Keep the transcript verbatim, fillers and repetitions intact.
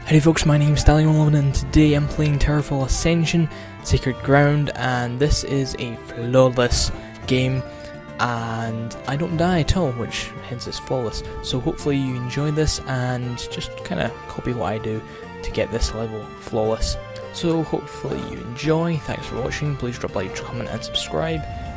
Howdy folks, my name's Stalli and today I'm playing TowerFall Ascension, Sacred Ground, and this is a flawless game, and I don't die at all, which hence is flawless. So hopefully you enjoy this and just kind of copy what I do to get this level flawless. So hopefully you enjoy, thanks for watching, please drop a like, comment and subscribe,